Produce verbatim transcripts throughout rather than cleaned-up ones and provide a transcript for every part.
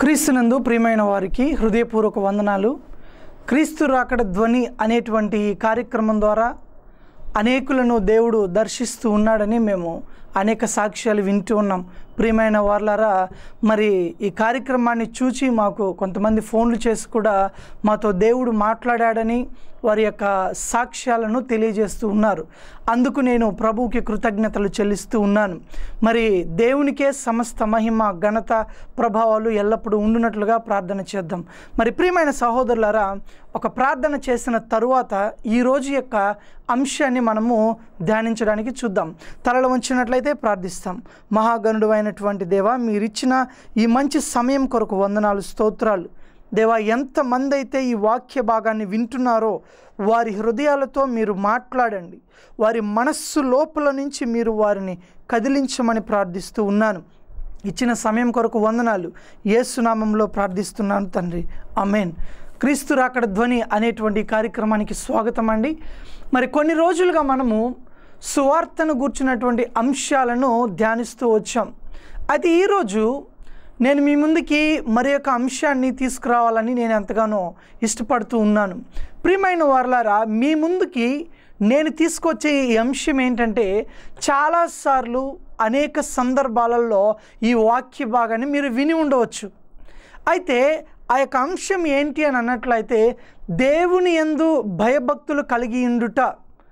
క్రీస్తునందు ప్రియమైన వారికి హృదయపూర్వక వందనాలు. క్రీస్తు రాకడ ధ్వని అనేటువంటి ఈ కార్యక్రమం ద్వారా అనేకులను దేవుడు దర్శిస్తూ ఉన్నాడని మేము అనేక సాక్ష్యాలు వింటూ ఉన్నాం. ప్రియమైన వార్లారా, మరి ఈ కార్యక్రమాన్ని చూచి మాకు కొంతమంది ఫోన్లు చేసి కూడా మాతో దేవుడు మాట్లాడాడని వారి యొక్క సాక్ష్యాలను తెలియజేస్తూ ఉన్నారు. అందుకు నేను ప్రభువుకి కృతజ్ఞతలు చెల్లిస్తూ ఉన్నాను. మరి దేవునికే సమస్త మహిమ, ఘనత, ప్రభావాలు ఎల్లప్పుడూ ఉండునట్లుగా ప్రార్థన చేద్దాం. మరి ప్రియమైన సహోదరులారా, ఒక ప్రార్థన చేసిన తరువాత ఈరోజు యొక్క అంశాన్ని మనము ధ్యానించడానికి చూద్దాం. తలలో ఉంచినట్లయితే ప్రార్థిస్తాం. మహాగణుడు అయినటువంటి దేవా, మీరిచ్చిన ఈ మంచి సమయం కొరకు వందనాలు, స్తోత్రాలు. దేవా, ఎంతమంది అయితే ఈ వాక్య భాగాన్ని వింటున్నారో వారి హృదయాలతో మీరు మాట్లాడండి. వారి మనస్సు లోపల నుంచి మీరు వారిని కదిలించమని ప్రార్థిస్తూ ఉన్నాను. ఇచ్చిన సమయం కొరకు వందనాలు. యేసు నామంలో ప్రార్థిస్తున్నాను తండ్రి, ఆమేన్. క్రీస్తు రాకడ ధ్వని అనేటువంటి కార్యక్రమానికి స్వాగతం అండి. మరి కొన్ని రోజులుగా మనము సువార్తను గూర్చినటువంటి అంశాలను ధ్యానిస్తూ వచ్చాం. అయితే ఈరోజు నేను మీ ముందుకి మరి యొక్క అంశాన్ని తీసుకురావాలని నేను ఎంతగానో ఇష్టపడుతూ ఉన్నాను. ప్రియమైన వారలారా, మీ ముందుకి నేను తీసుకొచ్చే ఈ అంశం ఏంటంటే, చాలాసార్లు అనేక సందర్భాలలో ఈ వాక్య భాగాన్ని మీరు విని ఉండవచ్చు. అయితే ఆ యొక్క అంశం ఏంటి అని అన్నట్లయితే, దేవుని యందు భయభక్తులు కలిగి ఉండుట.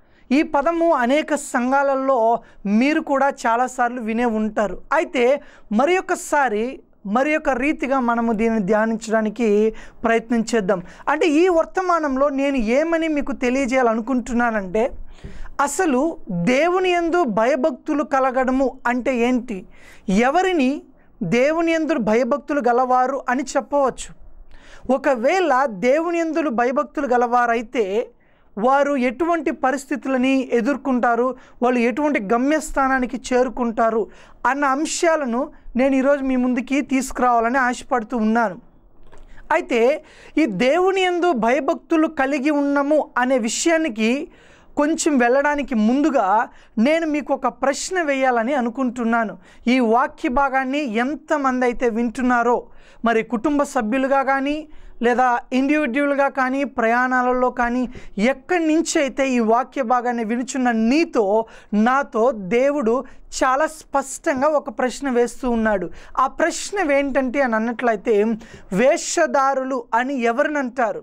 ఈ పదము అనేక సంఘాలలో మీరు కూడా చాలాసార్లు వినే ఉంటారు. అయితే మరి ఒకసారి మరి ఒక రీతిగా మనము దీన్ని ధ్యానించడానికి ప్రయత్నం చేద్దాం. అంటే ఈ వర్తమానంలో నేను ఏమని మీకు తెలియజేయాలనుకుంటున్నానంటే, అసలు దేవుని యందు భయభక్తులు కలగడము అంటే ఏంటి, ఎవరిని దేవుని యందు భయభక్తులు గలవారు అని చెప్పవచ్చు. ఒకవేళ దేవుని యందు భయభక్తులు గలవారైతే వారు ఎటువంటి పరిస్థితులని ఎదుర్కొంటారు, వాళ్ళు ఎటువంటి గమ్యస్థానానికి చేరుకుంటారు అన్న అంశాలను నేను ఈరోజు మీ ముందుకి తీసుకురావాలని ఆశపడుతూ ఉన్నాను. అయితే ఈ దేవుని యందు భయభక్తులు కలిగి ఉన్నాము అనే విషయానికి కొంచెం వెళ్ళడానికి ముందుగా నేను మీకు ఒక ప్రశ్న వేయాలని అనుకుంటున్నాను. ఈ వాక్య భాగాన్ని ఎంతమంది అయితే వింటున్నారో, మరి కుటుంబ సభ్యులుగా కానీ లేదా ఇండివిజువల్గా కానీ ప్రయాణాలలో కానీ ఎక్కడి నుంచి అయితే ఈ వాక్య భాగాన్ని వినుచున్న నీతో నాతో దేవుడు చాలా స్పష్టంగా ఒక ప్రశ్న వేస్తూ ఉన్నాడు. ఆ ప్రశ్న ఏంటంటే అని అన్నట్లయితే, వేషధారులు అని ఎవరినంటారు,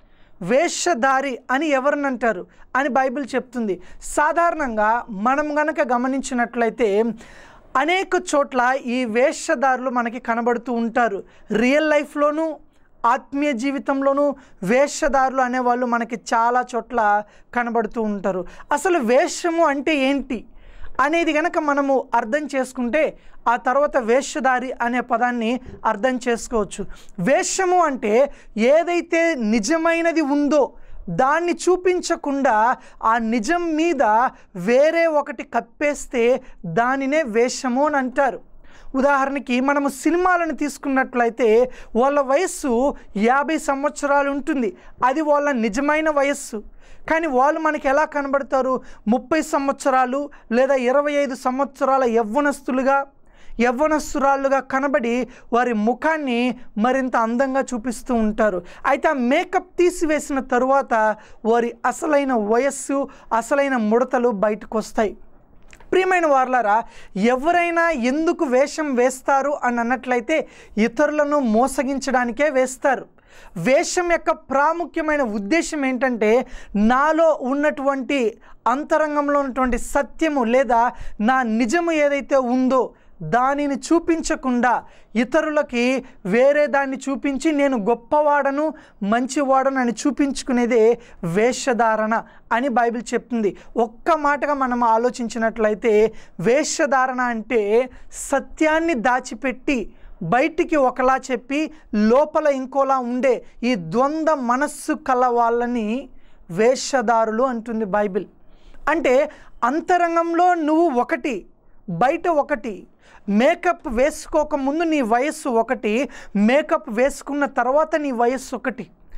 వేషధారి అని ఎవరినంటారు అని బైబిల్ చెప్తుంది. సాధారణంగా మనం గనక గమనించినట్లయితే అనేక చోట్ల ఈ వేషధారులు మనకి కనబడుతూ ఉంటారు. రియల్ లైఫ్లోనూ ఆత్మీయ జీవితంలోనూ వేషధారులు అనేవాళ్ళు మనకి చాలా చోట్ల కనబడుతూ ఉంటారు. అసలు వేషము అంటే ఏంటి అనేది కనుక మనము అర్థం చేసుకుంటే ఆ తర్వాత వేషధారి అనే పదాన్ని అర్థం చేసుకోవచ్చు. వేషము అంటే ఏదైతే నిజమైనది ఉందో దాన్ని చూపించకుండా ఆ నిజం మీద వేరే ఒకటి కప్పేస్తే దానినే వేషము అని అంటారు. ఉదాహరణకి మనము సినిమాలను తీసుకున్నట్లయితే వాళ్ళ వయస్సు యాభై సంవత్సరాలు ఉంటుంది, అది వాళ్ళ నిజమైన వయస్సు. కానీ వాళ్ళు మనకి ఎలా కనబడతారు, ముప్పై సంవత్సరాలు లేదా ఇరవై ఐదు సంవత్సరాల యవ్వనస్తులుగా యవ్వనస్తురాళ్ళుగా కనబడి వారి ముఖాన్ని మరింత అందంగా చూపిస్తూ ఉంటారు. అయితే ఆ మేకప్ తీసివేసిన తరువాత వారి అసలైన వయస్సు, అసలైన ముడతలు బయటకు వస్తాయి. ప్రియమైన వారలారా, ఎవరైనా ఎందుకు వేషం వేస్తారు అని అన్నట్లయితే ఇతరులను మోసగించడానికే వేస్తారు. వేషం యొక్క ప్రాముఖ్యమైన ఉద్దేశం ఏంటంటే, నాలో ఉన్నటువంటి అంతరంగంలో ఉన్నటువంటి సత్యము లేదా నా నిజము ఏదైతే ఉందో దానిని చూపించకుండా ఇతరులకి వేరే దాన్ని చూపించి నేను గొప్పవాడను, మంచివాడను అని చూపించుకునేదే వేషధారణ అని బైబిల్ చెప్తుంది. ఒక్క మాటగా మనం ఆలోచించినట్లయితే వేషధారణ అంటే సత్యాన్ని దాచిపెట్టి బయటికి ఒకలా చెప్పి లోపల ఇంకోలా ఉండే ఈ ద్వంద్వ మనస్సు కల వాళ్ళని వేషధారులు అంటుంది బైబిల్. అంటే అంతరంగంలో నువ్వు ఒకటి, బయట ఒకటి. మేకప్ వేసుకోక ముందు నీ వయస్సు ఒకటి, మేకప్ వేసుకున్న తర్వాత నీ వయస్సు ఒకటి.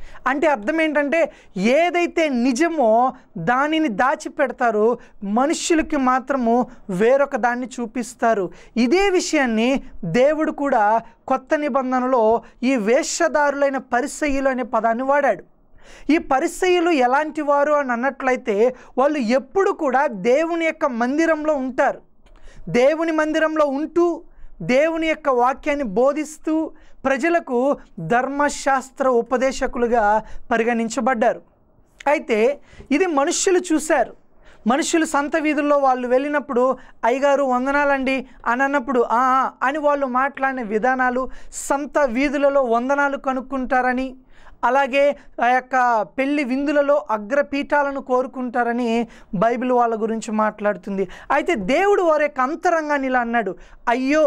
అంటే అర్థం ఏంటంటే ఏదైతే నిజమో దానిని దాచిపెడతారు, మనుష్యులకి మాత్రము వేరొక దాన్ని చూపిస్తారు. ఇదే విషయాన్ని దేవుడు కూడా కొత్త నిబంధనలో ఈ వేషధారులైన పరిసయ్యులు అనే పదాన్ని వాడాడు. ఈ పరిసయ్యులు ఎలాంటి వారు అని అన్నట్లయితే వాళ్ళు ఎప్పుడు కూడా దేవుని యొక్క మందిరంలో ఉంటారు. దేవుని మందిరంలో ఉంటూ దేవుని యొక్క వాక్యాన్ని బోధిస్తూ ప్రజలకు ధర్మశాస్త్ర ఉపదేశకులుగా పరిగణించబడ్డారు. అయితే ఇది మనుష్యులు చూశారు. మనుషులు సంత వీధుల్లో వాళ్ళు వెళ్ళినప్పుడు అయ్యగారు వందనాలండి అని అన్నప్పుడు ఆ అని వాళ్ళు మాట్లాడిన విధానాలు, సంత వీధులలో వందనాలు కనుక్కుంటారని, అలాగే ఆ యొక్క పెళ్లి విందులలో అగ్రపీఠాలను కోరుకుంటారని బైబిల్ వాళ్ళ గురించి మాట్లాడుతుంది. అయితే దేవుడు వారి యొక్క అంతరంగాన్ని ఇలా అన్నాడు, అయ్యో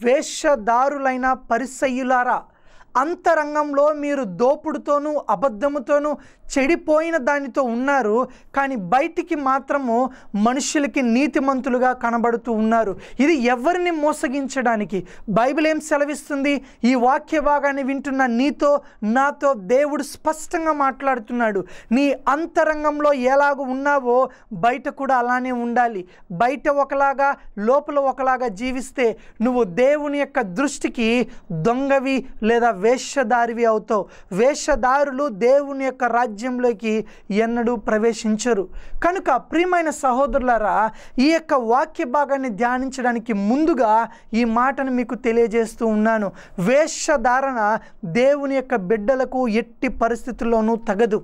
వేషధారులైన పరిసయ్యులారా, అంతరంగంలో మీరు దోపుడుతోనూ అబద్ధముతోనూ చెడిపోయిన దానితో ఉన్నారు, కానీ బయటికి మాత్రము మనుషులకి నీతిమంతులుగా కనబడుతూ ఉన్నారు. ఇది ఎవరిని మోసగించడానికి? బైబిల్ ఏం సెలవిస్తుంది? ఈ వాక్య భాగాన్ని వింటున్న నీతో నాతో దేవుడు స్పష్టంగా మాట్లాడుతున్నాడు. నీ అంతరంగంలో ఎలాగ ఉన్నావో బయట కూడా అలానే ఉండాలి. బయట ఒకలాగా లోపల ఒకలాగా జీవిస్తే నువ్వు దేవుని యొక్క దృష్టికి దొంగవి లేదా వేషధారివి అవుతావు. వేషధారులు దేవుని యొక్క రాజ్యంలోకి ఎన్నడూ ప్రవేశించరు. కనుక ప్రియమైన సహోదరులారా, ఈ యొక్క వాక్య భాగాన్ని ధ్యానించడానికి ముందుగా ఈ మాటను మీకు తెలియజేస్తూ ఉన్నాను. వేషధారణ దేవుని యొక్క బిడ్డలకు ఎట్టి పరిస్థితుల్లోనూ తగదు.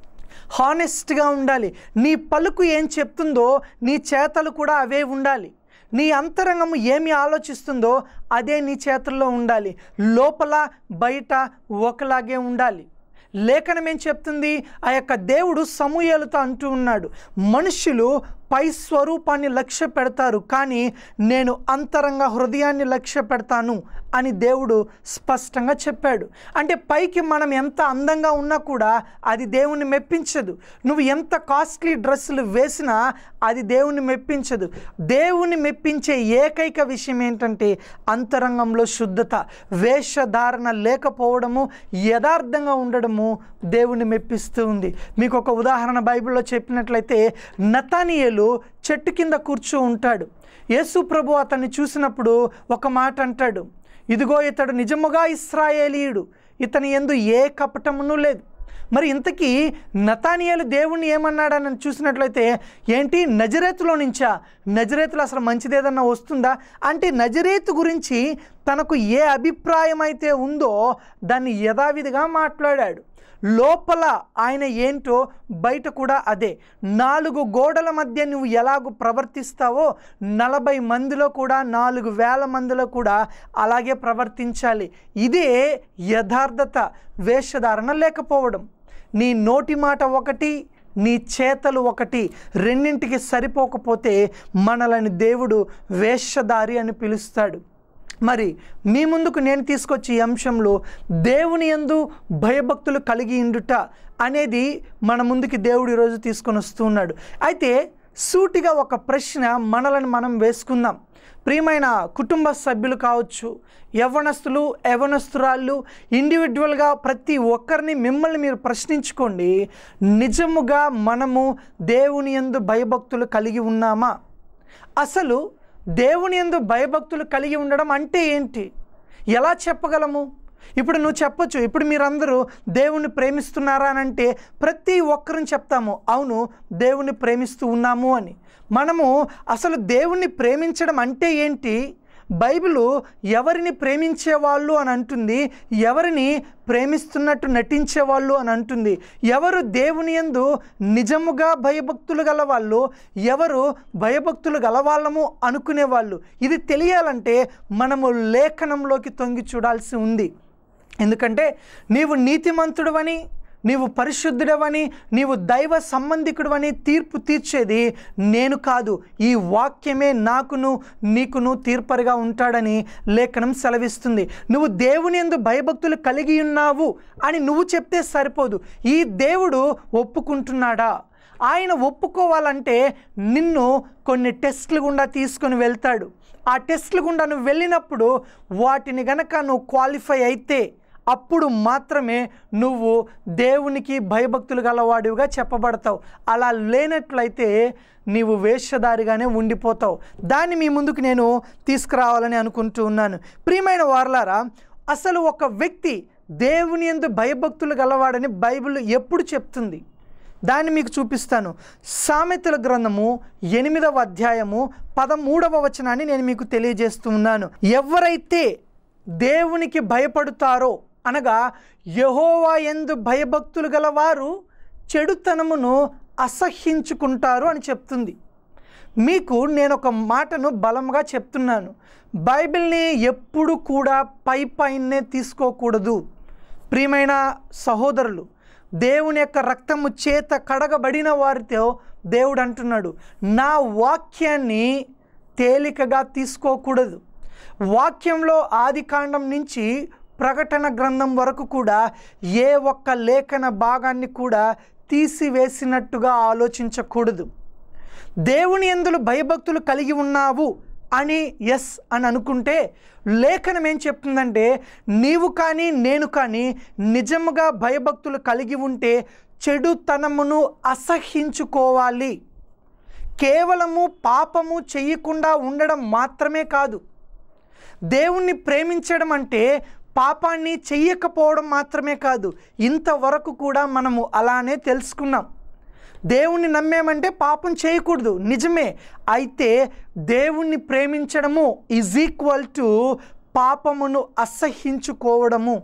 హానెస్ట్గా ఉండాలి. నీ పలుకు ఏం చెప్తుందో నీ చేతలు కూడా అవే ఉండాలి. నీ అంతరంగము ఏమి ఆలోచిస్తుందో అదే నీ చేతుల్లో ఉండాలి. లోపల బయట ఒకలాగే ఉండాలి. లేఖనం ఏం చెప్తుంది? ఆ యొక్క దేవుడు సమూయేలుతో అంటూ ఉన్నాడు, మనుషులు పై స్వరూపాన్ని లక్ష్య పెడతారు, కానీ నేను అంతరంగ హృదయాన్ని లక్ష్య పెడతాను అని దేవుడు స్పష్టంగా చెప్పాడు. అంటే పైకి మనం ఎంత అందంగా ఉన్నా కూడా అది దేవుణ్ణి మెప్పించదు. నువ్వు ఎంత కాస్ట్లీ డ్రెస్సులు వేసినా అది దేవుణ్ణి మెప్పించదు. దేవుణ్ణి మెప్పించే ఏకైక విషయం ఏంటంటే అంతరంగంలో శుద్ధత, వేషధారణ లేకపోవడము, యథార్థంగా ఉండడము దేవుణ్ణి మెప్పిస్తూ ఉంది. మీకు ఒక ఉదాహరణ బైబిల్లో చెప్పినట్లయితే, నతానియేలు చెట్టు కింద కూర్చో ఉంటాడు. యేసు ప్రభు అతన్ని చూసినప్పుడు ఒక మాట అంటాడు, ఇదిగో ఇతడు నిజముగా ఇశ్రాయేలీయుడు, ఇతని యందు ఏ కపటమును లేదు. మరి ఇంతకీ నతానియేలు దేవుణ్ణి ఏమన్నాడని చూసినట్లయితే, ఏంటి నజరేతులో నుంచా? నజరేతులో అసలు మంచిదేదన్నా వస్తుందా అంటే నజరేతు గురించి తనకు ఏ అభిప్రాయం అయితే ఉందో దాన్ని యథావిధిగా మాట్లాడాడు. లోపల ఆయన ఏంటో బయట కూడా అదే. నాలుగు గోడల మధ్య నువ్వు ఎలాగూ ప్రవర్తిస్తావో నలభై మందిలో కూడా, నాలుగు వేల మందిలో కూడా అలాగే ప్రవర్తించాలి. ఇదే యథార్థత, వేషధారణ లేకపోవడం. నీ నోటి మాట ఒకటి, నీ చేతలు ఒకటి, రెండింటికి సరిపోకపోతే మనలని దేవుడు వేషధారి అని పిలుస్తాడు. మరి మీ ముందుకు నేను తీసుకొచ్చే ఈ అంశంలో దేవుని యందు భయభక్తులు కలిగి ఉండుట అనేది మన ముందుకి దేవుడు ఈరోజు తీసుకొని వస్తున్నాడు. అయితే సూటిగా ఒక ప్రశ్న మనలను మనం వేసుకుందాం. ప్రియమైన కుటుంబ సభ్యులు కావచ్చు, యవ్వనస్తులు, యవ్వనస్తురాళ్ళు, ఇండివిజువల్గా ప్రతి ఒక్కరిని మిమ్మల్ని మీరు ప్రశ్నించుకోండి, నిజముగా మనము దేవుని యందు భయభక్తులు కలిగి ఉన్నామా? అసలు దేవుని యందు భయభక్తులు కలిగి ఉండడం అంటే ఏంటి? ఎలా చెప్పగలము? ఇప్పుడు నువ్వు చెప్పొచ్చు, ఇప్పుడు మీరందరూ దేవుణ్ణి ప్రేమిస్తున్నారా అని అంటే ప్రతి ఒక్కరిని చెప్తాము, అవును దేవుణ్ణి ప్రేమిస్తూ ఉన్నాము అని. మనము అసలు దేవుణ్ణి ప్రేమించడం అంటే ఏంటి? బైబిలు ఎవరిని ప్రేమించేవాళ్ళు అని అంటుంది, ఎవరిని ప్రేమిస్తున్నట్టు నటించేవాళ్ళు అని అంటుంది. ఎవరు దేవుని యందు నిజముగా భయభక్తులు గలవాళ్ళు, ఎవరు భయభక్తులు గలవాళ్ళము అనుకునేవాళ్ళు. ఇది తెలియాలంటే మనము లేఖనంలోకి తొంగి చూడాల్సి ఉంది. ఎందుకంటే నీవు నీతిమంతుడవని, నీవు పరిశుద్ధుడవని, నీవు దైవ సంబంధికుడవని తీర్పు తీర్చేది నేను కాదు, ఈ వాక్యమే నాకును నీకును తీర్పరిగా ఉంటాడని లేఖనం సెలవిస్తుంది. నువ్వు దేవుని యందు భయభక్తులు కలిగి ఉన్నావు అని నువ్వు చెప్తే సరిపోదు. ఈ దేవుడు ఒప్పుకుంటున్నాడా? ఆయన ఒప్పుకోవాలంటే నిన్ను కొన్ని టెస్టులు గుండా తీసుకొని వెళ్తాడు. ఆ టెస్టులు గుండా నువ్వు వెళ్ళినప్పుడు వాటిని గనక నువ్వు క్వాలిఫై అయితే అప్పుడు మాత్రమే నువ్వు దేవునికి భయభక్తులు గలవాడివిగా చెప్పబడతావు. అలా లేనట్లయితే నీవు వేషధారిగానే ఉండిపోతావు. దాన్ని మీ ముందుకు నేను తీసుకురావాలని అనుకుంటూ ఉన్నాను. ప్రియమైన వారలారా, అసలు ఒక వ్యక్తి దేవుని యందు భయభక్తులు గలవాడని బైబిల్ ఎప్పుడు చెప్తుంది? దాన్ని మీకు చూపిస్తాను. సామెతల గ్రంథము ఎనిమిదవ అధ్యాయము పదమూడవ వచనాన్ని నేను మీకు తెలియజేస్తూ ఉన్నాను. ఎవరైతే దేవునికి భయపడుతారో అనగా యెహోవా యందు భయభక్తులు గలవారు చెడుతనమును అసహ్యించుకుంటారు అని చెప్తుంది. మీకు నేను ఒక మాటను బలంగా చెప్తున్నాను. బైబిల్ని ఎప్పుడు కూడా పై పైనే తీసుకోకూడదు. ప్రియమైన సహోదరులు, దేవుని యొక్క రక్తము చేత కడగబడిన వారితో దేవుడు అంటున్నాడు, నా వాక్యాన్ని తేలికగా తీసుకోకూడదు. వాక్యంలో ఆదికాండం నుంచి ప్రకటన గ్రంథం వరకు కూడా ఏ ఒక్క లేఖన భాగాన్ని కూడా తీసివేసినట్టుగా ఆలోచించకూడదు. దేవుని యందు భయభక్తులు కలిగి ఉన్నావు అని ఎస్ అని అనుకుంటే లేఖనం ఏం చెప్తుందంటే, నీవు కానీ నేను కానీ నిజముగా భయభక్తులు కలిగి ఉంటే చెడుతనమును అసహ్యించుకోవాలి. కేవలము పాపము చెయ్యకుండా ఉండడం మాత్రమే కాదు. దేవుణ్ణి ప్రేమించడం అంటే పాపాన్ని చెయ్యకపోవడం మాత్రమే కాదు. ఇంతవరకు కూడా మనము అలానే తెలుసుకున్నాం. దేవుణ్ణి నమ్మేమంటే పాపం చేయకూడదు, నిజమే. అయితే దేవుణ్ణి ప్రేమించడము ఈజ్ ఈక్వల్ టు పాపమును అసహ్యించుకోవడము.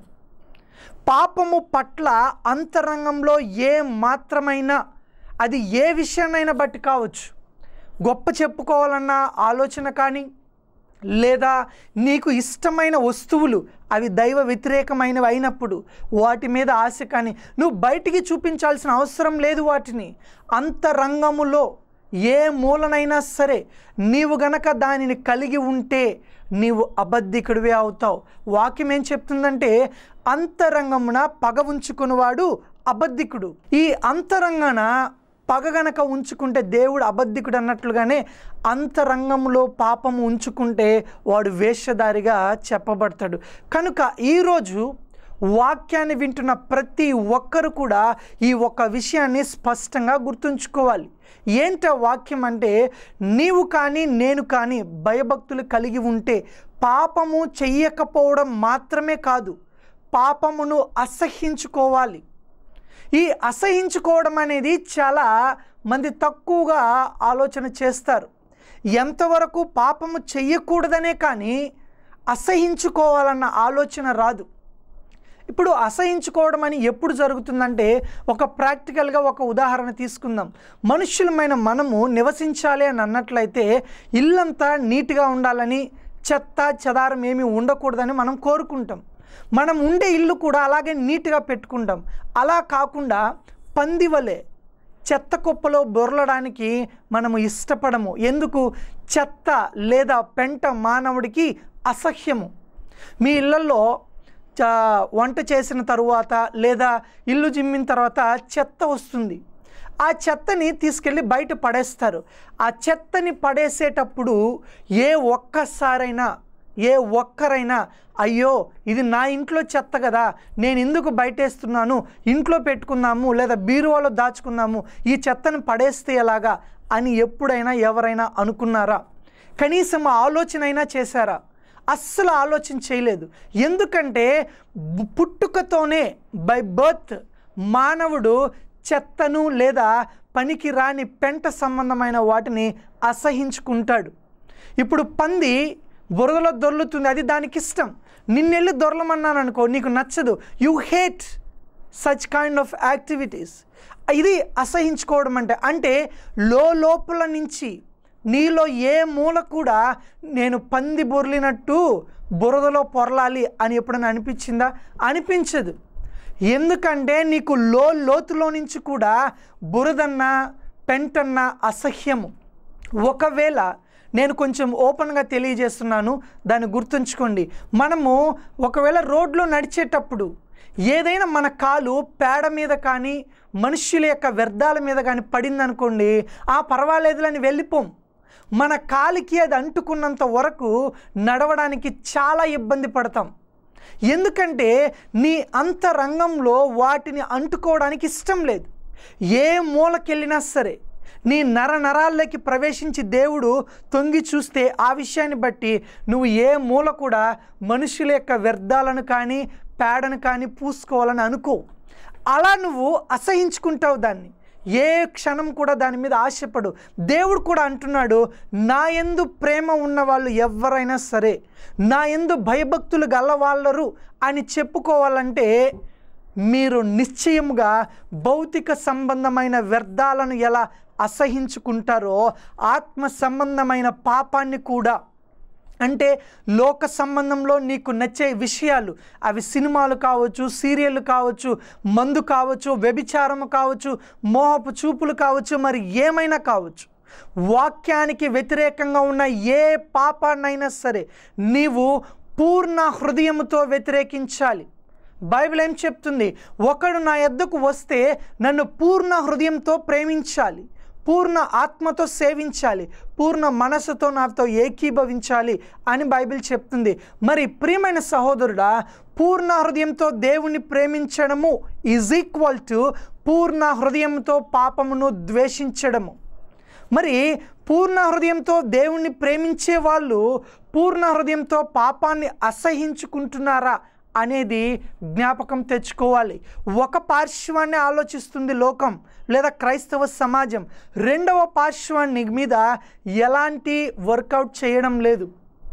పాపము పట్ల అంతరంగంలో ఏ మాత్రమైనా, అది ఏ విషయాన్నైనా బట్టి కావచ్చు, గొప్ప చెప్పుకోవాలన్న ఆలోచన కానీ, లేదా నీకు ఇష్టమైన వస్తువులు అవి దైవ వ్యతిరేకమైనవి అయినప్పుడు వాటి మీద ఆశ కానీ, నువ్వు బయటికి చూపించాల్సిన అవసరం లేదు. వాటిని అంతరంగములో ఏ మూలనైనా సరే నీవు గనక దానిని కలిగి ఉంటే నీవు అబద్ధికుడివే అవుతావు. వాక్యం ఏం చెప్తుందంటే, అంతరంగమున పగ ఉంచుకునేవాడు అబద్ధికుడు. ఈ అంతరంగాన పగ గనక ఉంచుకుంటే దేవుడు అబద్ధికుడు అన్నట్లుగానే అంతరంగంలో పాపము ఉంచుకుంటే వాడు వేషధారిగా చెప్పబడతాడు. కనుక ఈరోజు వాక్యాన్ని వింటున్న ప్రతి ఒక్కరు కూడా ఈ ఒక్క విషయాన్ని స్పష్టంగా గుర్తుంచుకోవాలి. ఏంట వాక్యం అంటే, నీవు కానీ నేను కానీ భయభక్తులు కలిగి ఉంటే పాపము చెయ్యకపోవడం మాత్రమే కాదు, పాపమును అసహ్యించుకోవాలి. ఈ అసహించుకోవడం అనేది చాలా మంది తక్కువగా ఆలోచన చేస్తారు. ఎంతవరకు పాపము చెయ్యకూడదనే కానీ అసహించుకోవాలన్న ఆలోచన రాదు. ఇప్పుడు అసహించుకోవడం అని ఎప్పుడు జరుగుతుందంటే, ఒక ప్రాక్టికల్గా ఒక ఉదాహరణ తీసుకుందాం. మనుష్యులమైన మనము నివసించాలి అని అన్నట్లయితే ఇల్లంతా నీట్గా ఉండాలని, చెత్త చెదారం ఏమీ ఉండకూడదని మనం కోరుకుంటాం. మనం ఉండే ఇల్లు కూడా అలాగే నీట్గా పెట్టుకుంటాం. అలా కాకుండా పంది వలె చెత్త కుప్పలో బొర్లడానికి మనము ఇష్టపడము. ఎందుకు? చెత్త లేదా పెంట మానవుడికి అసహ్యము. మీ ఇళ్ళల్లో వంట చేసిన తరువాత లేదా ఇల్లు జిమ్మిన తర్వాత చెత్త వస్తుంది. ఆ చెత్తని తీసుకెళ్ళి బయట పడేస్తారు. ఆ చెత్తని పడేసేటప్పుడు ఏ ఒక్కసారైనా ఏ ఒక్కరైనా అయ్యో ఇది నా ఇంట్లో చెత్త కదా, నేను ఎందుకు బయటేస్తున్నాను, ఇంట్లో పెట్టుకుందాము లేదా బీరువాలో దాచుకుందాము, ఈ చెత్తను పడేస్తే ఎలాగా అని ఎప్పుడైనా ఎవరైనా అనుకున్నారా? కనీసం ఆలోచన అయినా చేశారా? అస్సలు ఆలోచన చేయలేదు. ఎందుకంటే పుట్టుకతోనే బై బర్త్ మానవుడు చెత్తను లేదా పనికి రాని పెంట సంబంధమైన వాటిని అసహించుకుంటాడు. ఇప్పుడు పంది బురదలో దొర్లుతుంది, అది దానికి ఇష్టం. నిన్నెళ్ళి దొరలమన్నాను అనుకో, నీకు నచ్చదు. You hate such kind of activities. ఇది అసహించుకోవడం అంటే అంటే లోపల నుంచి నీలో ఏ మూల కూడా నేను పంది బొర్లినట్టు బురదలో పొరలాలి అని ఎప్పుడైనా అనిపించిందా? అనిపించదు. ఎందుకంటే నీకు లో లోతులో నుంచి కూడా బురదన్న పెంటన్న అసహ్యము. ఒకవేళ నేను కొంచెం ఓపెన్గా తెలియజేస్తున్నాను, దాన్ని గుర్తుంచుకోండి. మనము ఒకవేళ రోడ్లో నడిచేటప్పుడు ఏదైనా మన కాలు పేడ మీద కానీ మనుష్యుల యొక్క వ్యర్థాల మీద కానీ పడిందనుకోండి, ఆ పర్వాలేదులని వెళ్ళిపోం. మన కాలికి అది అంటుకున్నంత వరకు నడవడానికి చాలా ఇబ్బంది పడతాం. ఎందుకంటే నీ అంతరంగంలో వాటిని అంటుకోవడానికి ఇష్టం లేదు. ఏ మూలకెళ్ళినా సరే నీ నర నరాల్లోకి ప్రవేశించి దేవుడు తొంగి చూస్తే ఆ విషయాన్ని బట్టి నువ్వు ఏ మూల కూడా మనుషుల యొక్క వ్యర్థాలను కానీ పేడను కానీ పూసుకోవాలని అనుకో. అలా నువ్వు అసహించుకుంటావు దాన్ని, ఏ క్షణం కూడా దాని మీద ఆశపడు. దేవుడు కూడా అంటున్నాడు, నా యందు ప్రేమ ఉన్న వాళ్ళు ఎవరైనా సరే, నా యందు భయభక్తులు గలవాళ్ళరు అని చెప్పుకోవాలంటే మీరు నిశ్చయముగా భౌతిక సంబంధమైన వ్యర్థాలను ఎలా అసహించుకుంటారో ఆత్మ సంబంధమైన పాపాన్ని కూడా, అంటే లోక సంబంధంలో నీకు నచ్చే విషయాలు, అవి సినిమాలు కావచ్చు, సీరియళ్ళు కావచ్చు, మందు కావచ్చు, వ్యభిచారము కావచ్చు, మోహపు చూపులు కావచ్చు, మరి ఏమైనా కావచ్చు, వాక్యానికి వ్యతిరేకంగా ఉన్న ఏ పాపాన్నైనా సరే నీవు పూర్ణ హృదయముతో వ్యతిరేకించాలి. బైబిల్ ఏం చెప్తుంది? ఒకడు నా యొద్దకు వస్తే నన్ను పూర్ణ హృదయంతో ప్రేమించాలి, పూర్ణ ఆత్మతో సేవించాలి, పూర్ణ మనసుతో నాతో ఏకీభవించాలి అని బైబిల్ చెప్తుంది. మరి ప్రియమైన సహోదరుడా, పూర్ణ హృదయంతో దేవుని ప్రేమించడము ఈజ్ ఈక్వల్ టు పూర్ణ హృదయంతో పాపమును ద్వేషించడము. మరి పూర్ణ హృదయంతో దేవుణ్ణి ప్రేమించే వాళ్ళు పూర్ణ హృదయంతో పాపాన్ని అసహించుకుంటున్నారా అనేది జ్ఞాపకం తెచ్చుకోవాలి. ఒక పార్శ్వాన్ని ఆలోచిస్తుంది లోకం లేదా క్రైస్తవ సమాజం, రెండవ పార్శ్వాన్ని మీద ఎలాంటి వర్కౌట్ చేయడం లేదు.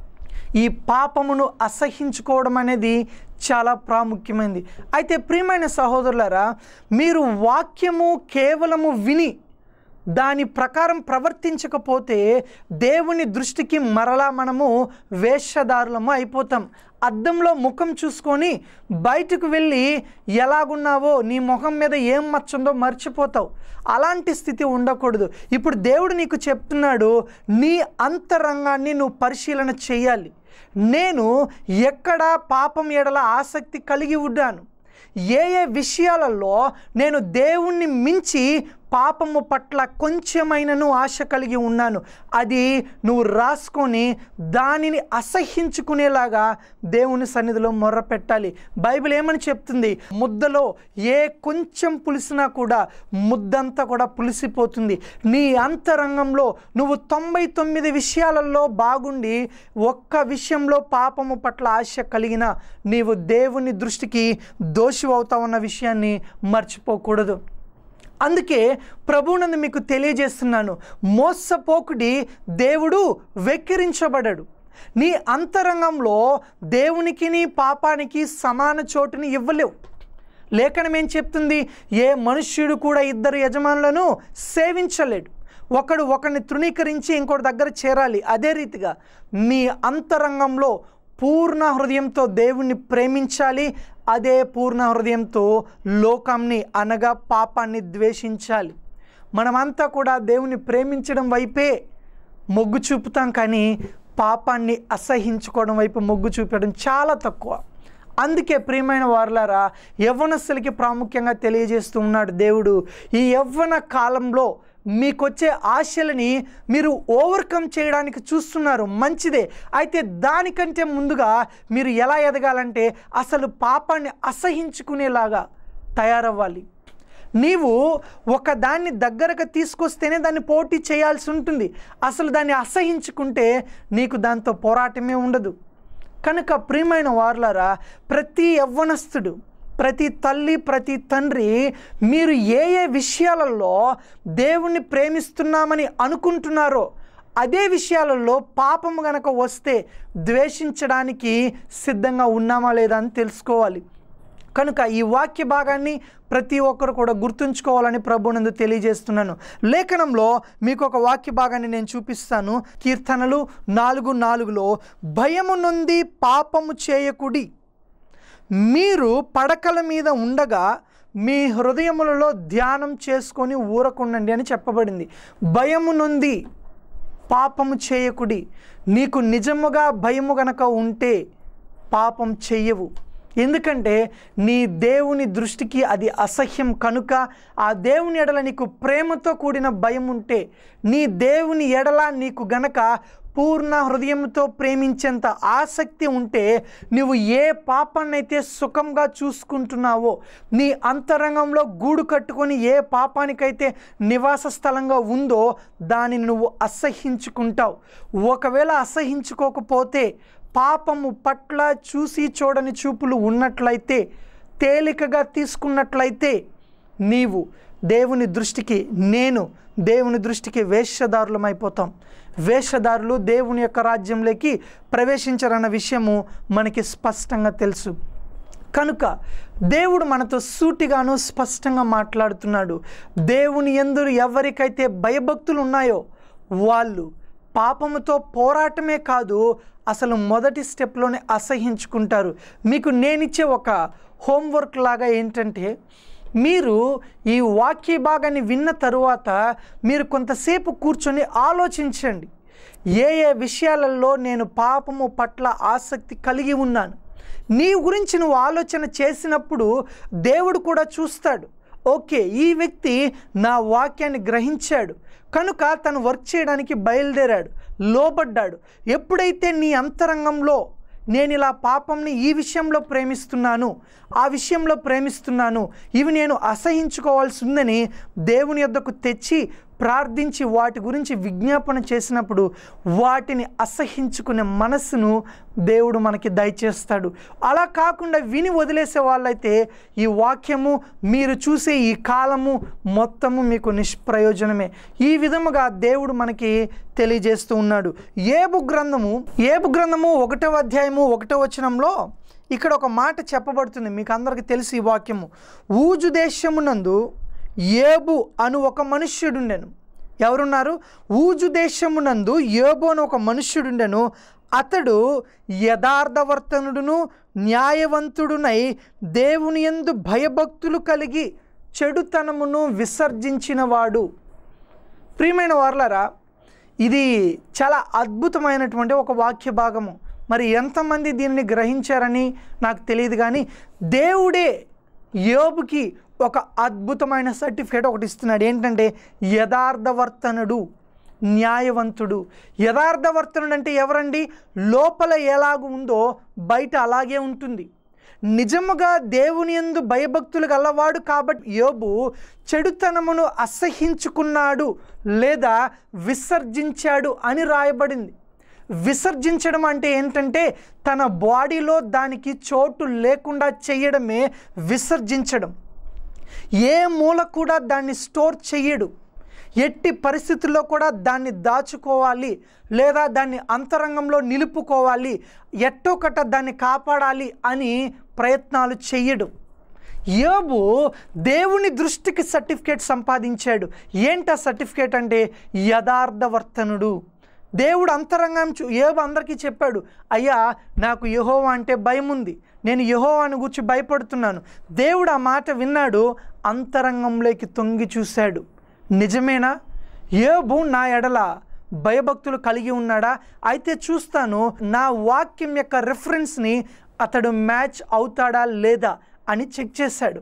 ఈ పాపమును అసహించుకోవడం అనేది చాలా ప్రాముఖ్యమైనది. అయితే ప్రియమైన సహోదరులారా, మీరు వాక్యము కేవలము విని దాని ప్రకారం ప్రవర్తించకపోతే దేవుని దృష్టికి మరలా మనము వేషధారులము అయిపోతాం. అద్దంలో ముఖం చూసుకొని బయటకు వెళ్ళి ఎలాగున్నావో, నీ ముఖం మీద ఏం మచ్చుందో మర్చిపోతావు. అలాంటి స్థితి ఉండకూడదు. ఇప్పుడు దేవుడు నీకు చెప్తున్నాడు, నీ అంతరంగాన్ని నువ్వు పరిశీలన చేయాలి. నేను ఎక్కడ పాపం ఎడల ఆసక్తి కలిగి ఉన్నాను, ఏ ఏ విషయాలలో నేను దేవుణ్ణి మించి పాపము పట్ల కొంచెమైనను ఆశ కలిగి ఉన్నాను, అది నువ్వు రాసుకొని దానిని అసహించుకునేలాగా దేవుని సన్నిధిలో మొర్ర పెట్టాలి. బైబిల్ ఏమని చెప్తుంది? ముద్దలో ఏ కొంచెం పులిసినా కూడా ముద్దంతా కూడా పులిసిపోతుంది. నీ అంతరంగంలో నువ్వు తొంభై తొమ్మిది విషయాలలో బాగుండి ఒక్క విషయంలో పాపము పట్ల ఆశ కలిగిన నీవు దేవుని దృష్టికి దోషి అవుతావన్న విషయాన్ని మర్చిపోకూడదు. అందుకే ప్రభువునందు మీకు తెలియజేస్తున్నాను, మోసపోకుడి, దేవుడు వెక్కిరించబడడు. నీ అంతరంగంలో దేవునికి నీ పాపానికి సమాన చోటుని ఇవ్వలేవు. లేఖనం ఏం చెప్తుంది? ఏ మనుష్యుడు కూడా ఇద్దరు యజమానులను సేవించలేడు. ఒకడు ఒకరిని తృణీకరించి ఇంకోటి దగ్గర చేరాలి. అదే రీతిగా నీ అంతరంగంలో పూర్ణ హృదయంతో దేవుణ్ణి ప్రేమించాలి, అదే పూర్ణ హృదయంతో లోకాన్ని అనగా పాపాన్ని ద్వేషించాలి. మనమంతా కూడా దేవుని ప్రేమించడం వైపే మొగ్గు చూపుతాం, కానీ పాపాన్ని అసహించుకోవడం వైపు మొగ్గు చూపడం చాలా తక్కువ. అందుకే ప్రియమైన వారలారా, యవ్వనస్తులకి ప్రాముఖ్యంగా తెలియజేస్తూ ఉన్నాడు దేవుడు, ఈ యవ్వన కాలంలో మీకొచ్చే ఆశలని మీరు ఓవర్కమ్ చేయడానికి చూస్తున్నారు, మంచిదే. అయితే దానికంటే ముందుగా మీరు ఎలా ఎదగాలంటే అసలు పాపాన్ని అసహించుకునేలాగా తయారవ్వాలి. నీవు ఒక దాన్ని దగ్గరకు తీసుకొస్తేనే దాన్ని పోటీ చేయాల్సి ఉంటుంది. అసలు దాన్ని అసహించుకుంటే నీకు దాంతో పోరాటమే ఉండదు. కనుక ప్రియమైన వారలారా, ప్రతి యవ్వనస్తుడు, ప్రతి తల్లి, ప్రతి తండ్రి, మీరు ఏ ఏ విషయాలలో దేవుణ్ణి ప్రేమిస్తున్నామని అనుకుంటున్నారో అదే విషయాలలో పాపము గనక వస్తే ద్వేషించడానికి సిద్ధంగా ఉన్నామా లేదా అని తెలుసుకోవాలి. కనుక ఈ వాక్య భాగాన్ని ప్రతి ఒక్కరు కూడా గుర్తుంచుకోవాలని ప్రభువునందు తెలియజేస్తున్నాను. లేఖనంలో మీకు ఒక వాక్య భాగాన్ని నేను చూపిస్తాను. కీర్తనలు నాలుగు నాలుగులో, భయము నుండి పాపము చేయకుడి, మీరు పడకల మీద ఉండగా మీ హృదయములలో ధ్యానం చేసుకొని ఊరకుండండి అని చెప్పబడింది. భయము నుండి పాపము చేయకుడి. నీకు నిజముగా భయము గనక ఉంటే పాపం చెయ్యవు. ఎందుకంటే నీ దేవుని దృష్టికి అది అసహ్యం. కనుక ఆ దేవుని ఎడల నీకు ప్రేమతో కూడిన భయం ఉంటే, నీ దేవుని ఎడల నీకు గనక పూర్ణ హృదయంతో ప్రేమించేంత ఆసక్తి ఉంటే నువ్వు ఏ పాపాన్నైతే సుఖంగా చూసుకుంటున్నావో, నీ అంతరంగంలో గూడు కట్టుకొని ఏ పాపానికైతే నివాస స్థలంగా ఉందో దానిని నువ్వు అసహ్యించుకుంటావు. ఒకవేళ అసహ్యించుకోకపోతే, పాపము పట్ల చూసి చూడని చూపులు ఉన్నట్లయితే, తేలికగా తీసుకున్నట్లయితే, నీవు దేవుని దృష్టికి, నేను దేవుని దృష్టికి వేషధారులమైపోతాం. వేషధారులు దేవుని యొక్క రాజ్యంలోకి ప్రవేశించరన్న విషయము మనకి స్పష్టంగా తెలుసు. కనుక దేవుడు మనతో సూటిగాను స్పష్టంగా మాట్లాడుతున్నాడు. దేవుని యందు ఎవరికైతే భయభక్తులు ఉన్నాయో వాళ్ళు పాపముతో పోరాటమే కాదు, అసలు మొదటి స్టెప్లోనే అసహించుకుంటారు. మీకు నేనిచ్చే ఒక హోంవర్క్ లాగా ఏంటంటే, మీరు ఈ వాక్య భాగాన్ని విన్న తరువాత మీరు కొంతసేపు కూర్చొని ఆలోచించండి. ఏ ఏ విషయాలలో నేను పాపము పట్ల ఆసక్తి కలిగి ఉన్నాను. నీ గురించి నువ్వు ఆలోచన చేసినప్పుడు దేవుడు కూడా చూస్తాడు. ఓకే, ఈ వ్యక్తి నా వాక్యాన్ని గ్రహించాడు కనుక తను వర్క్ చేయడానికి బయలుదేరాడు, లోబడ్డాడు. ఎప్పుడైతే నీ అంతరంగంలో నేను ఇలా పాపంని ఈ విషయంలో ప్రేమిస్తున్నాను, ఆ విషయంలో ప్రేమిస్తున్నాను, ఇవి నేను అసహించుకోవాల్సి ఉందని దేవుని యొద్దకు తెచ్చి ప్రార్థించి వాటి గురించి విజ్ఞాపన చేసినప్పుడు వాటిని అసహించుకునే మనస్సును దేవుడు మనకి దయచేస్తాడు. అలా కాకుండా విని వదిలేసే వాళ్ళైతే ఈ వాక్యము, మీరు చూసే ఈ కాలము మొత్తము మీకు నిష్ప్రయోజనమే. ఈ విధముగా దేవుడు మనకి తెలియజేస్తూ ఉన్నాడు. ఏబు గ్రంథము ఏబు గ్రంథము ఒకటో అధ్యాయము ఒకటో వచనంలో ఇక్కడ ఒక మాట చెప్పబడుతుంది. మీకు అందరికీ తెలుసు ఈ వాక్యము. ఊజు దేశమునందు ఏబు అను ఒక మనుష్యుడుండెను. ఎవరున్నారు? ఊజు దేశమునందు ఏబు అని ఒక మనుష్యుడుండెను. అతడు యథార్థవర్తనుడును న్యాయవంతుడునై దేవుని యందు భయభక్తులు కలిగి చెడుతనమును విసర్జించినవాడు. ప్రియమైన వారలారా, ఇది చాలా అద్భుతమైనటువంటి ఒక వాక్య భాగము. మరి ఎంతమంది దీనిని గ్రహించారని నాకు తెలియదు, కానీ దేవుడే యోబుకి ఒక అద్భుతమైన సర్టిఫికేట్ ఒకటి ఇస్తున్నాడు. ఏంటంటే యథార్థవర్తనుడు, న్యాయవంతుడు. యథార్థవర్తనుడు అంటే ఎవరండి? లోపల ఎలాగ ఉందో బయట అలాగే ఉంటుంది. నిజముగా దేవుని యందు భయభక్తులు గలవాడు కాబట్టి యోబు చెడుతనమును అసహించుకున్నాడు లేదా విసర్జించాడు అని రాయబడింది. విసర్జించడం అంటే ఏంటంటే తన బాడీలో దానికి చోటు లేకుండా చేయడమే విసర్జించడం. ఏ మూల కూడా దాన్ని స్టోర్ చేయడు. ఎట్టి పరిస్థితుల్లో కూడా దాన్ని దాచుకోవాలి లేదా దాన్ని అంతరంగంలో నిలుపుకోవాలి, ఎట్టోకట దాన్ని కాపాడాలి అని ప్రయత్నాలు చెయ్యడు. యోబు దేవుని దృష్టికి సర్టిఫికేట్ సంపాదించాడు. ఏంటి ఆ సర్టిఫికేట్ అంటే యథార్థవర్తనుడు. దేవుడు అంతరంగం చూ యోబు అందరికీ చెప్పాడు, అయ్యా నాకు యెహోవా అంటే భయం ఉంది, నేను యెహోవాను గురించి భయపడుతున్నాను. దేవుడు ఆ మాట విన్నాడు, అంతరంగంలోకి తొంగి చూశాడు. నిజమేనా? యోబు నా ఎడల భయభక్తులు కలిగి ఉన్నాడా? అయితే చూస్తాను నా వాక్యం యొక్క రెఫరెన్స్ని అతడు మ్యాచ్ అవుతాడా లేదా అని చెక్ చేశాడు.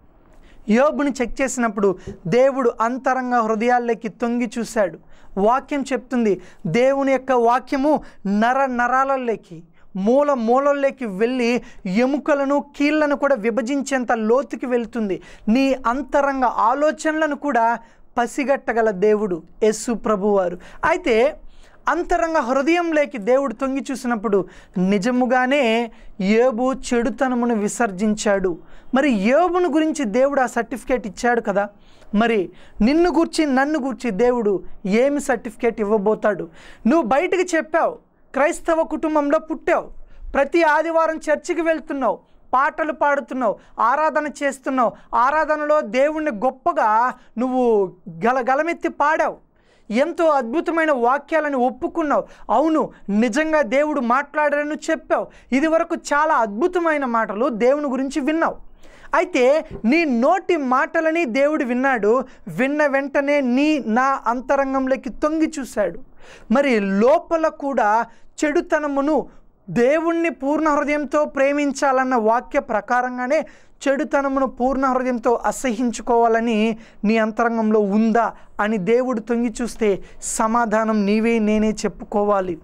యోబుని చెక్ చేసినప్పుడు దేవుడు అంతరంగ హృదయాల్లోకి తొంగి చూశాడు. వాక్యం చెప్తుంది, దేవుని యొక్క వాక్యము నర నరాలలోకి, మూల మూలల్లోకి వెళ్ళి ఎముకలను కీళ్లను కూడా విభజించేంత లోతుకి వెళ్తుంది. నీ అంతరంగ ఆలోచనలను కూడా పసిగట్టగల దేవుడు యేసు ప్రభువారు. అయితే అంతరంగ హృదయంలోకి దేవుడు తొంగి చూసినప్పుడు నిజముగానే యోబు చెడుతనమును విసర్జించాడు. మరి యోబును గురించి దేవుడు ఆ సర్టిఫికేట్ ఇచ్చాడు కదా, మరి నిన్ను గూర్చి నన్ను గూర్చి దేవుడు ఏమి సర్టిఫికేట్ ఇవ్వబోతాడు? నువ్వు బయటికి చెప్పావు, క్రైస్తవ కుటుంబంలో పుట్టావు, ప్రతి ఆదివారం చర్చికి వెళ్తున్నావు, పాటలు పాడుతున్నావు, ఆరాధన చేస్తున్నావు, ఆరాధనలో దేవుణ్ణి గొప్పగా నువ్వు గల గలమెత్తి పాడావు, ఎంతో అద్భుతమైన వాక్యాలను ఒప్పుకున్నావు. అవును, నిజంగా దేవుడు మాట్లాడారని చెప్పావు. ఇది వరకు చాలా అద్భుతమైన మాటలు దేవుని గురించి విన్నావు. అయితే నీ నోటి మాటలని దేవుడు విన్నాడు. విన్న వెంటనే నీ నా అంతరంగంలోకి తొంగి చూశాడు. మరి లోపల కూడా చెడుతనమును దేవుణ్ణి పూర్ణ హృదయంతో ప్రేమించాలన్న వాక్య ప్రకారంగానే చెడుతనమును పూర్ణ హృదయంతో అసహించుకోవాలని నీ అంతరంగంలో ఉందా అని దేవుడు తొంగి చూస్తే సమాధానం నీవే నేనే చెప్పుకోవాలి.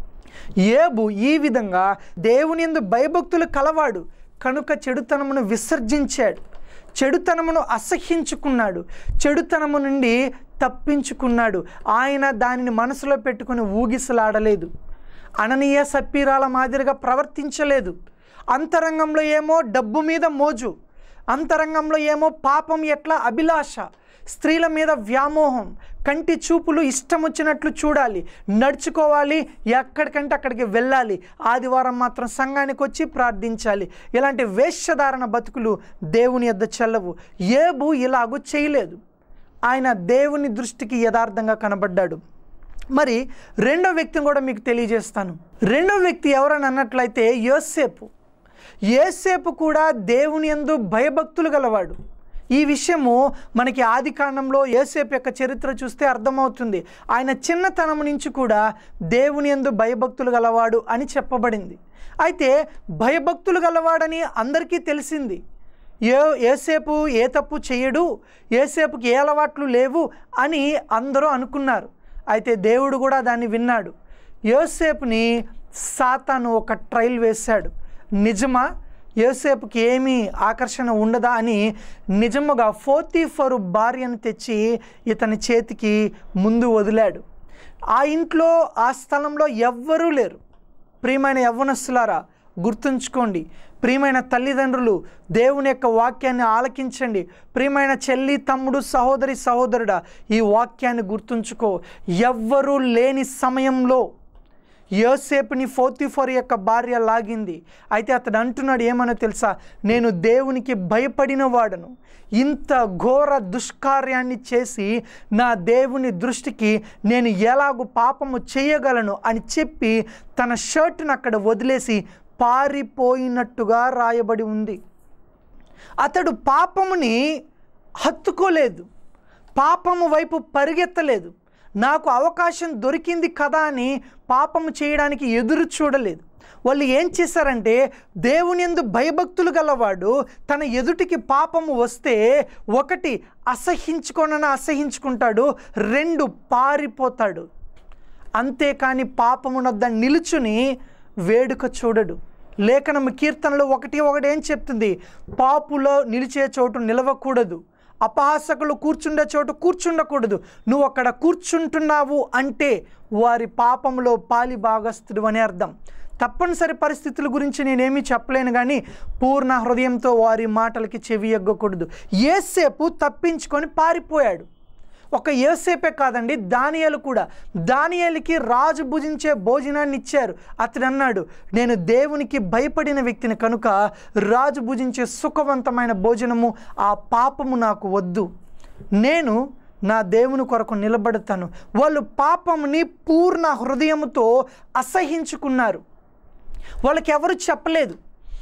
యోబు ఈ విధంగా దేవుని యందు భయభక్తులు కలవాడు కనుక చెడుతనమును విసర్జించాడు, చెడుతనమును అసహ్యించుకున్నాడు, చెడుతనము నుండి తప్పించుకున్నాడు. ఆయన దానిని మనసులో పెట్టుకుని ఊగిసలాడలేదు, అననీయ సప్పీరాల మాదిరిగా ప్రవర్తించలేదు. అంతరంగంలో ఏమో డబ్బు మీద మోజు, అంతరంగంలో ఏమో పాపం ఎట్లా అభిలాష, స్త్రీల మీద వ్యామోహం, కంటి చూపులు ఇష్టం వచ్చినట్లు చూడాలి, నడుచుకోవాలి, ఎక్కడికంటే అక్కడికి వెళ్ళాలి, ఆదివారం మాత్రం సంఘానికి వచ్చి ప్రార్థించాలి. ఇలాంటి వేషధారణ బతుకులు దేవుని యొద్ద చెల్లవు. యోబు ఇలాగూ చేయలేదు. ఆయన దేవుని దృష్టికి యథార్థంగా కనబడ్డాడు. మరి రెండో వ్యక్తిని కూడా మీకు తెలియజేస్తాను. రెండో వ్యక్తి ఎవరని అన్నట్లయితే యోసేపు. యోసేపు కూడా దేవుని యందు భయభక్తులు గలవాడు. ఈ విషయము మనకి ఆది కాండంలో యోసేపు యొక్క చరిత్ర చూస్తే అర్థమవుతుంది. ఆయన చిన్నతనం నుంచి కూడా దేవుని యందు భయభక్తులు గలవాడు అని చెప్పబడింది. అయితే భయభక్తులు గలవాడని అందరికీ తెలిసింది. ఏ యోసేపు ఏ తప్పు చేయడు, యోసేపుకి ఏ అలవాట్లు లేవు అని అందరూ అనుకున్నారు. అయితే దేవుడు కూడా దాన్ని విన్నాడు. యోసేపుని సాతాను ఒక ట్రయల్ వేశాడు. నిజమా యోసేపుకి ఏమీ ఆకర్షణ ఉండదా అని నిజముగా పోతీఫరు భార్యను తెచ్చి ఇతని చేతికి ముందు వదిలాడు. ఆ ఇంట్లో ఆ స్థలంలో ఎవ్వరూ లేరు. ప్రియమైన యవ్వనస్తులారా గుర్తుంచుకోండి, ప్రియమైన తల్లిదండ్రులు దేవుని యొక్క వాక్యాన్ని ఆలకించండి. ప్రియమైన చెల్లి, తమ్ముడు, సహోదరి, సహోదరుడా ఈ వాక్యాన్ని గుర్తుంచుకో. ఎవ్వరూ లేని సమయంలో యోసేపుని పోతీఫర్ యొక్క భార్య లాగింది. అయితే అతడు అంటున్నాడు ఏమనో తెలుసా, నేను దేవునికి భయపడిన వాడను, ఇంత ఘోర దుష్కార్యాన్ని చేసి నా దేవుని దృష్టికి నేను ఎలాగూ పాపము చేయగలను అని చెప్పి తన షర్ట్ను అక్కడ వదిలేసి పారిపోయినట్టుగా రాయబడి ఉంది. అతడు పాపముని హత్తుకోలేదు, పాపము వైపు పరిగెత్తలేదు, నాకు అవకాశం దొరికింది కదా అని పాపము చేయడానికి ఎదురు చూడలేదు. వాళ్ళు ఏం చేశారంటే దేవుని యందు భయభక్తులు గలవాడు తన ఎదుటికి పాపము వస్తే ఒకటి అసహించుకోనని అసహించుకుంటాడు, రెండు పారిపోతాడు. అంతేకాని పాపమునొద్ద నిలుచుని వేడుక చూడడు. లేఖనము కీర్తనలు ఒకటి ఒకటి ఏం చెప్తుంది, పాపులో నిలిచే చోటు నిలవకూడదు, అపహాసకులు కూర్చుండే చోటు కూర్చుండకూడదు. నువ్వు అక్కడ కూర్చుంటున్నావు అంటే వారి పాపంలో పాలి భాగస్థుడు అని అర్థం. తప్పనిసరి పరిస్థితుల గురించి నేనేమీ చెప్పలేను, కానీ పూర్ణ హృదయంతో వారి మాటలకి చెవి ఎగ్గకూడదు. యోసేపు తప్పించుకొని పారిపోయాడు. ఒక యోసేపే కాదండి, దానియేలు కూడా. దానియేలుకి రాజు భుజించే భోజనాన్ని ఇచ్చారు. అతడు అన్నాడు, నేను దేవునికి భయపడిన వ్యక్తిని కనుక రాజు భుజించే సుఖవంతమైన భోజనము ఆ పాపము నాకు వద్దు, నేను నా దేవుని కొరకు నిలబడతాను. వాళ్ళు పాపముని పూర్ణ హృదయముతో అసహించుకున్నారు. వాళ్ళకి ఎవరు చెప్పలేదు.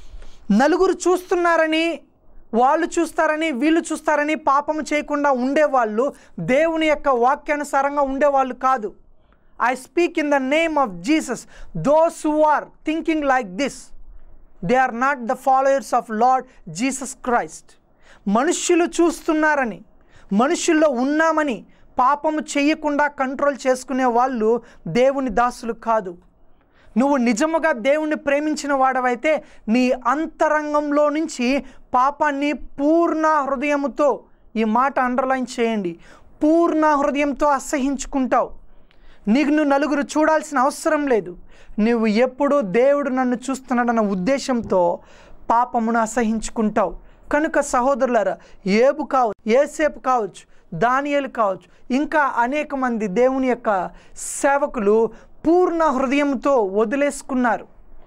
నలుగురు చూస్తున్నారని, వాళ్ళు చూస్తారని, వీళ్ళు చూస్తారని పాపము చేయకుండా ఉండేవాళ్ళు దేవుని యొక్క వాక్యానుసారంగా ఉండేవాళ్ళు కాదు. I speak in the name of Jesus. Those who are thinking like this, they are not the followers of Lord Jesus Christ. మనుష్యులు చూస్తున్నారని, మనుషుల్లో ఉన్నామని పాపము చేయకుండా కంట్రోల్ చేసుకునే వాళ్ళు దేవుని దాసులు కాదు. నువ్వు నిజముగా దేవుణ్ణి ప్రేమించిన వాడవైతే నీ అంతరంగంలో నుంచి పాపాన్ని పూర్ణ హృదయముతో, ఈ మాట అండర్లైన్ చేయండి, పూర్ణ హృదయంతో అసహించుకుంటావు. నీకు నువ్వు నలుగురు చూడాల్సిన అవసరం లేదు. నువ్వు ఎప్పుడూ దేవుడు నన్ను చూస్తున్నాడన్న ఉద్దేశంతో పాపమును అసహించుకుంటావు. కనుక సహోదరులారా, యోబు కావచ్చు, యోసేపు కావచ్చు, దానియేలు కావచ్చు, ఇంకా అనేక మంది దేవుని యొక్క సేవకులు పూర్ణ హృదయంతో వదిలేసుకున్నారు.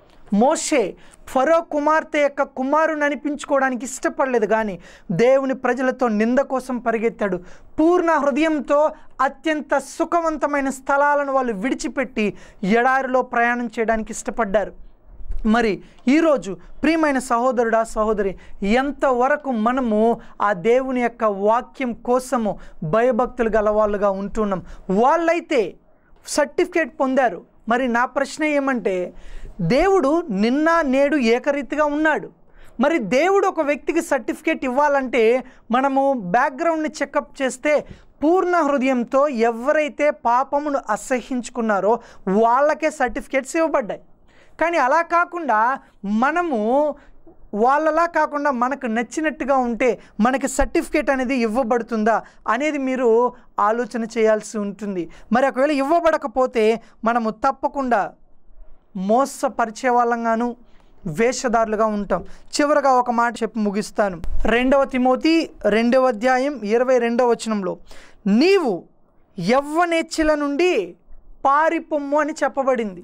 మోషే ఫరో కుమార్తె యొక్క కుమారుని అనిపించుకోవడానికి ఇష్టపడలేదు, కానీ దేవుని ప్రజలతో నింద కోసం పరిగెత్తాడు. పూర్ణ హృదయంతో అత్యంత సుఖవంతమైన స్థలాలను వాళ్ళు విడిచిపెట్టి ఎడారిలో ప్రయాణం చేయడానికి ఇష్టపడ్డారు. మరి ఈరోజు ప్రియమైన సహోదరుడా, సహోదరి, ఎంతవరకు మనము ఆ దేవుని యొక్క వాక్యం కోసము భయభక్తులు గలవాళ్ళుగా ఉంటున్నాం? వాళ్ళైతే సర్టిఫికేట్ పొందారు. మరి నా ప్రశ్న ఏమంటే, దేవుడు నిన్న నేడు ఏకరీతిగా ఉన్నాడు. మరి దేవుడు ఒక వ్యక్తికి సర్టిఫికేట్ ఇవ్వాలంటే మనము బ్యాక్గ్రౌండ్ని చెకప్ చేస్తే పూర్ణ హృదయంతో ఎవరైతే పాపమును అసహ్యించుకున్నారో వాళ్ళకే సర్టిఫికేట్స్ ఇవ్వబడ్డాయి. కానీ అలా కాకుండా మనము వాళ్ళలా కాకుండా మనకు నచ్చినట్టుగా ఉంటే మనకి సర్టిఫికేట్ అనేది ఇవ్వబడుతుందా అనేది మీరు ఆలోచన చేయాల్సి ఉంటుంది. మరి ఒకవేళ ఇవ్వబడకపోతే మనము తప్పకుండా మోసపరిచే వాళ్ళంగాను వేషధారులుగా ఉంటాం. చివరగా ఒక మాట చెప్పి ముగిస్తాను. రెండవ తిమోతి రెండవ అధ్యాయం ఇరవై రెండవ వచనంలో నీవు యవ్వనేచ్ఛల నుండి పారిపొమ్ము అని చెప్పబడింది.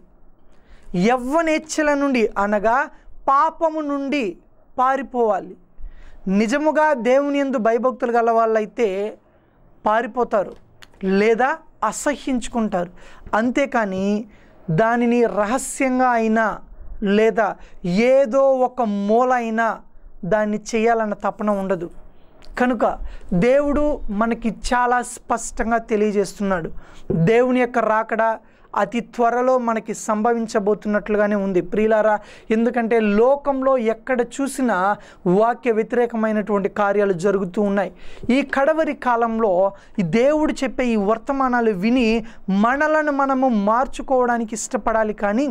యవ్వనేచ్ఛల నుండి అనగా పాపము నుండి పారిపోవాలి. నిజముగా దేవుని యందు భయభక్తులు గల వాళ్ళైతే పారిపోతారు లేదా అసహ్యించుకుంటారు. అంతేకాని దానిని రహస్యంగా అయినా లేదా ఏదో ఒక మూల అయినా దాన్ని చేయాలన్న తపన ఉండదు. కనుక దేవుడు మనకి చాలా స్పష్టంగా తెలియజేస్తున్నాడు. దేవుని యొక్క రాకడ అతి త్వరలో మనకి సంభవించబోతున్నట్లుగానే ఉంది ప్రియులారా. ఎందుకంటే లోకంలో ఎక్కడ చూసినా వాక్య వ్యతిరేకమైనటువంటి కార్యాలు జరుగుతూ ఉన్నాయి. ఈ కడవరి కాలంలో ఈ దేవుడు చెప్పే ఈ వర్తమానాలు విని మనలను మనము మార్చుకోవడానికి ఇష్టపడాలి, కానీ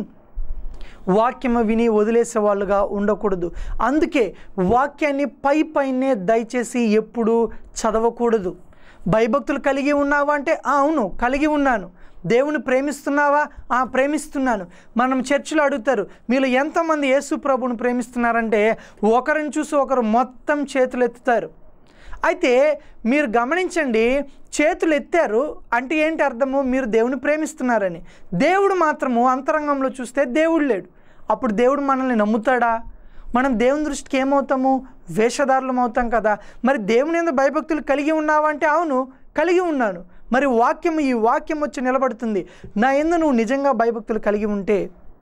వాక్యము విని వదిలేసే వాళ్ళుగా ఉండకూడదు. అందుకే వాక్యాన్ని పై పైనే దయచేసి ఎప్పుడు చదవకూడదు. భయభక్తులు కలిగి ఉన్నావా అంటే అవును కలిగి ఉన్నాను. దేవుని ప్రేమిస్తున్నావా? ఆ ప్రేమిస్తున్నాను. మనం చర్చిలో అడుగుతారు, మీలో ఎంతమంది యేసు ప్రభువుని ప్రేమిస్తున్నారంటే ఒకరిని చూసి ఒకరు మొత్తం చేతులు ఎత్తుతారు. అయితే మీరు గమనించండి, చేతులు ఎత్తారు అంటే ఏంటి అర్థము? మీరు దేవుని ప్రేమిస్తున్నారని. దేవుడు మాత్రము అంతరంగంలో చూస్తే దేవుడు లేడు. అప్పుడు దేవుడు మనల్ని నమ్ముతాడా? మనం దేవుని దృష్టికి ఏమవుతాము? వేషధారులం అవుతాం కదా. మరి దేవుని యందు భయభక్తులు కలిగి ఉన్నావా అంటే అవును కలిగి ఉన్నాను. మరి వాక్యం ఈ వాక్యం వచ్చి నిలబడుతుంది. నా యందు నువ్వు నిజంగా భయభక్తులు కలిగి ఉంటే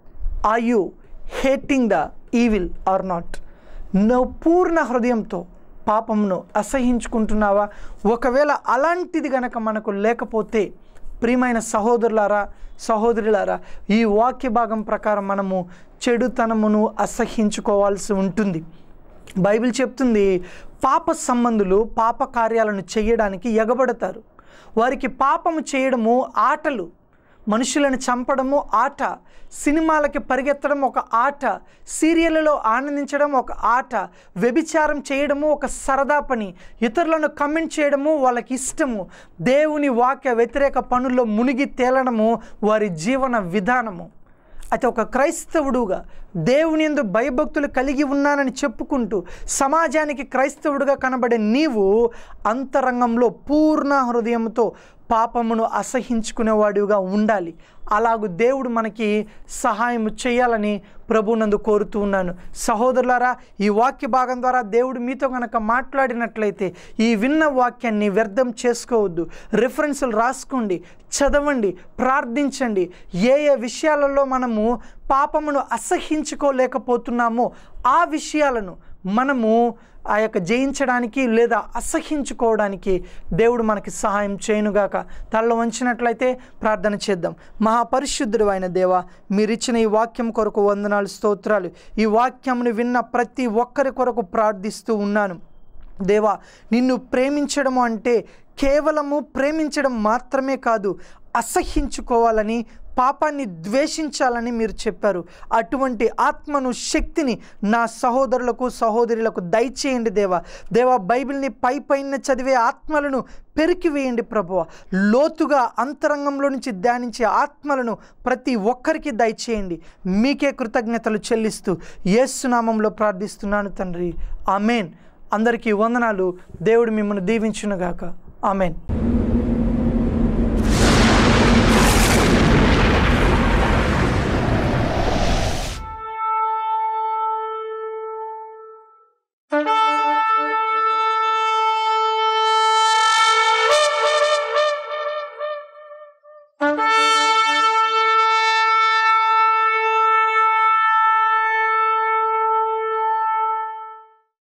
are you hating the evil or not? నువ్వు పూర్ణ హృదయంతో పాపమును అసహించుకుంటున్నావా? ఒకవేళ అలాంటిది గనక మనకు లేకపోతే ప్రియమైన సహోదరులారా సహోదరులారా, ఈ వాక్య భాగం ప్రకారం మనము చెడుతనమును అసహించుకోవాల్సి ఉంటుంది. బైబిల్ చెప్తుంది, పాప సంబంధులు పాప కార్యాలను చేయడానికి ఎగబడతారు. వారికి పాపము చేయడము ఆటలు, మనుషులను చంపడము ఆట, సినిమాలకి పరిగెత్తడం ఒక ఆట, సీరియళ్ళలో ఆనందించడం ఒక ఆట, వ్యభిచారం చేయడము ఒక సరదా పని, ఇతరులను కమెంట్ చేయడము వాళ్ళకి ఇష్టము, దేవుని వాక్య వ్యతిరేక పనుల్లో మునిగి తేలడము వారి జీవన విధానము. అయితే ఒక క్రైస్తవుడుగా దేవుని యందు భయభక్తులు కలిగి ఉన్నానని చెప్పుకుంటూ సమాజానికి క్రైస్తవుడుగా కనబడే నీవు అంతరంగంలో పూర్ణ హృదయంతో పాపమును అసహించుకునేవాడిగా ఉండాలి. అలాగూ దేవుడు మనకి సహాయం చేయాలని ప్రభువునందు కోరుతూ ఉన్నాను. సహోదరులారా, ఈ వాక్య భాగం ద్వారా దేవుడు మీతో కనుక మాట్లాడినట్లయితే ఈ విన్న వాక్యాన్ని వ్యర్థం చేసుకోవద్దు. రిఫరెన్సులు రాసుకోండి, చదవండి, ప్రార్థించండి. ఏ ఏ విషయాలలో మనము పాపమును అసహించుకోలేకపోతున్నామో ఆ విషయాలను మనము ఆ యొక్క జయించడానికి లేదా అసహించుకోవడానికి దేవుడు మనకి సహాయం చేయనుగాక. తలలో వంచినట్లయితే ప్రార్థన చేద్దాం. మహాపరిశుద్ధుడు అయిన దేవా, మీరిచ్చిన ఈ వాక్యం కొరకు వందనాలు, స్తోత్రాలు. ఈ వాక్యంను విన్న ప్రతి ఒక్కరి కొరకు ప్రార్థిస్తూ ఉన్నాను. దేవా, నిన్ను ప్రేమించడము అంటే కేవలము ప్రేమించడం మాత్రమే కాదు, అసహించుకోవాలని, పాపాన్ని ద్వేషించాలని మీరు చెప్పారు. అటువంటి ఆత్మను, శక్తిని నా సహోదరులకు సహోదరులకు దయచేయండి దేవా. దేవా, బైబిల్ని పై పైన చదివే ఆత్మలను పెరికివేయండి ప్రభువా. లోతుగా అంతరంగంలో నుంచి ధ్యానించే ఆత్మలను ప్రతి ఒక్కరికి దయచేయండి. మీకే కృతజ్ఞతలు చెల్లిస్తూ యేసు నామంలో ప్రార్థిస్తున్నాను తండ్రి, ఆమెన్. అందరికీ వందనాలు. దేవుడు మిమ్మల్ని దీవించునుగాక. ఆమెన్.